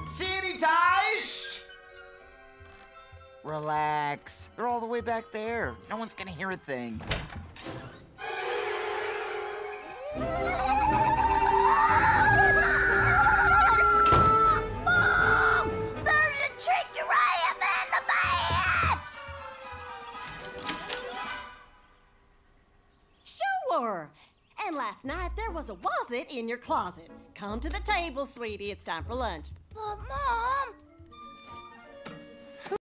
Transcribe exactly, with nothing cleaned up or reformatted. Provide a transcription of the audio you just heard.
Sanitize! Relax. They're all the way back there. No one's gonna hear a thing. Mom! There's a trickery in the bed! Sure. And last night there was a wallet in your closet. Come to the table, sweetie. It's time for lunch. But, Mom...